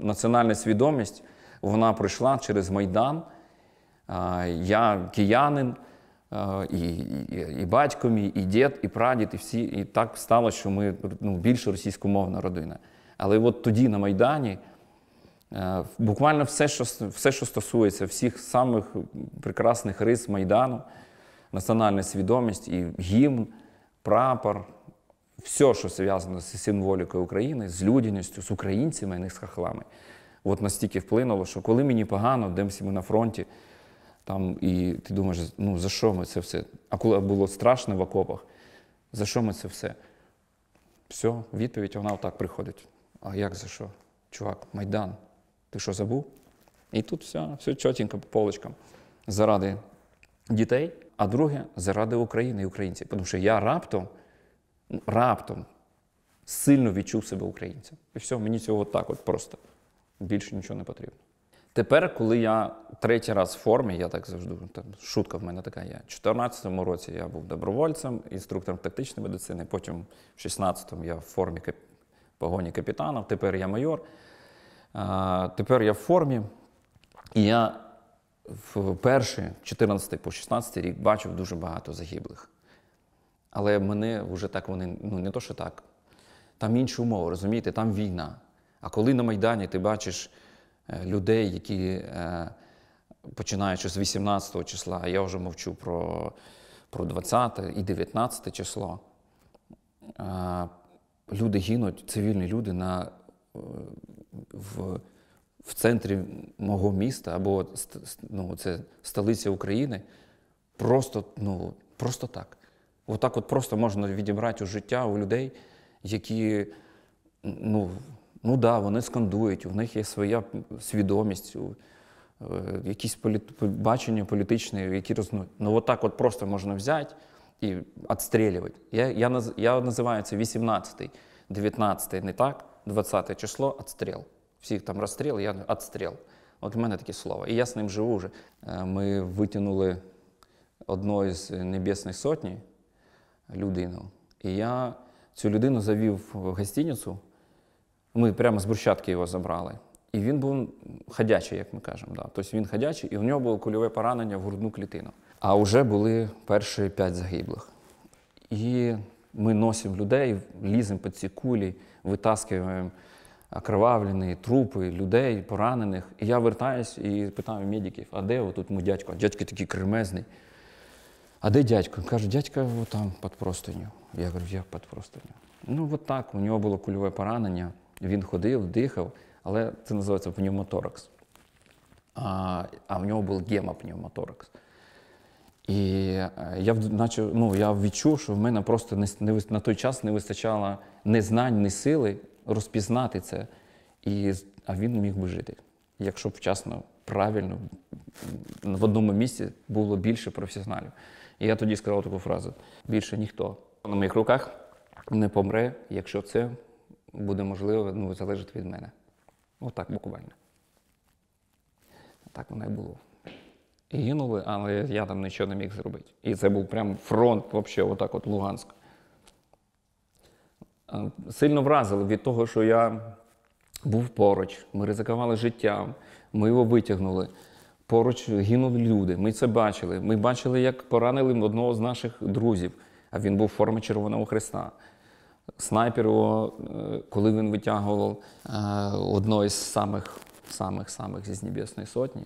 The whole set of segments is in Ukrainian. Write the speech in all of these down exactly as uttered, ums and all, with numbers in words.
національна свідомість, вона пройшла через Майдан. Я киянин, і, і, і батько мій, і дід, і прадід, і всі. І так стало, що ми ну, більше російськомовна родина. Але от тоді на Майдані буквально все, що, все, що стосується всіх самих прекрасних рис Майдану, національна свідомість і гімн, прапор, все, що зв'язано з символікою України, з людяністю, з українцями, а не з хахлами, от настільки вплинуло, що коли мені погано, десь ми на фронті, там, і ти думаєш, ну за що ми це все? А коли було страшно в окопах, за що ми це все? Все, відповідь, вона отак приходить. А як за що? Чувак, Майдан, ти що, забув? І тут все, все чотенько по полочкам. Заради дітей, а друге, заради України і українців. Тому що я раптом, раптом сильно відчув себе українцем. І все, мені цього так от просто. Більше нічого не потрібно. Тепер, коли я третій раз в формі, я так завжди, там, шутка в мене така є. У дві тисячі чотирнадцятому році я був добровольцем, інструктором тактичної медицини, потім в дві тисячі шістнадцятому я в формі кап... погоні капітана, тепер я майор. А, тепер я в формі, і я в перший, чотирнадцятий по шістнадцятий рік бачив дуже багато загиблих. Але мене вже так вони, ну не то, що так, там інші умови, розумієте, там війна. А коли на Майдані ти бачиш людей, які, е, починаючи з вісімнадцятого числа, я вже мовчу про, про двадцяте і дев'ятнадцяте число, е, люди гинуть, цивільні люди на, в, в центрі мого міста, або ну, це столиця України, просто, ну, просто так. Отак от просто можна відібрати у життя у людей, які, ну, Ну так, да, вони скандують, у них є своя свідомість, якісь політ... бачення політичне, які рознують. Ну от так от просто можна взяти і відстрілювати. Я, я, наз... я називаю це вісімнадцятий, дев'ятнадцятий, не так, двадцяте число – відстріл. Всіх там розстріл, я – відстріл. От в мене таке слово. І я з ним живу вже. Ми витягнули одну із Небесної Сотні людину. І я цю людину завів в гостиницю. Ми прямо з брусчатки його забрали. І він був ходячий, як ми кажемо. Да. Тобто він ходячий, і у нього було кульове поранення в грудну клітину. А вже були перші п'ять загиблих. І ми носимо людей, ліземо під ці кулі, витаскуємо окровавлені трупи людей, поранених. І я вертаюсь і питаю медиків, а де отут мій дядько? А дядько такий кремезний. А де дядько? Він каже, дядько там під простиню. Я говорю, як під простиню? Ну, от так, у нього було кульове поранення. Він ходив, дихав, але це називається пневмоторакс. А, а в нього був гемопневмоторакс. І я, наче, ну, я відчув, що в мене просто не, не, на той час не вистачало ні знань, ні сили розпізнати це. І, а він міг би жити, якщо б вчасно, правильно, в одному місці було більше професіоналів. І я тоді сказав таку фразу: більше ніхто на моїх руках не помре, якщо це буде можливо, ну, залежить від мене. Отак буквально. Так воно і було. І гинули, але я там нічого не міг зробити. І це був прям фронт, взагалі, отак от Луганськ. Сильно вразили від того, що я був поруч, ми ризикували життям, ми його витягнули. Поруч гинули люди, ми це бачили. Ми бачили, як поранили одного з наших друзів, а він був в формі Червоного Хреста. Снайпер його, коли він витягував одного із самих, самих, самих зі Небесної Сотні,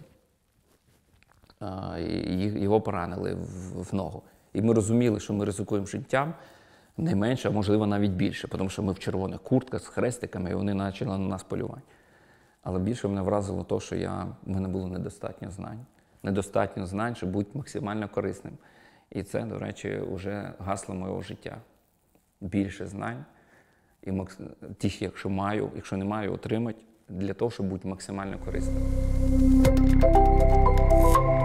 його поранили в ногу. І ми розуміли, що ми ризикуємо життям не менше, а можливо навіть більше, тому що ми в червоних куртках з хрестиками, і вони почали на нас полювати. Але більше мене вразило те, що я, в мене було недостатньо знань. Недостатньо знань, щоб бути максимально корисним. І це, до речі, вже гасло моєго життя. Більше знань, і макс... тих, якщо маю, якщо не маю, отримати, для того, щоб бути максимально корисним.